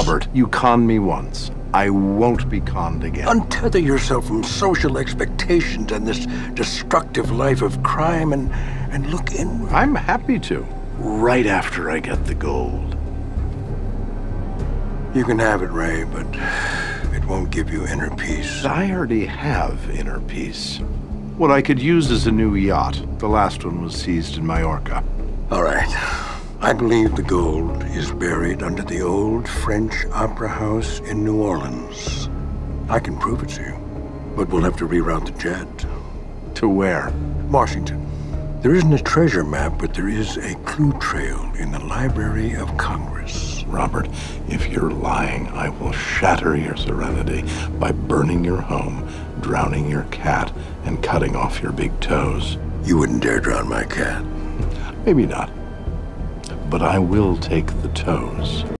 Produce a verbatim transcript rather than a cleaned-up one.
Robert, you conned me once. I won't be conned again. Untether yourself from social expectations and this destructive life of crime and, and look inward. I'm happy to, right after I get the gold. You can have it, Ray, but it won't give you inner peace. I already have inner peace. What I could use is a new yacht. The last one was seized in Majorca. All right. I believe the gold is buried under the old French opera house in New Orleans. I can prove it to you, but we'll have to reroute the jet. To where? Washington. There isn't a treasure map, but there is a clue trail in the Library of Congress. Robert, if you're lying, I will shatter your serenity by burning your home, drowning your cat, and cutting off your big toes. You wouldn't dare drown my cat. Maybe not. But I will take the toes.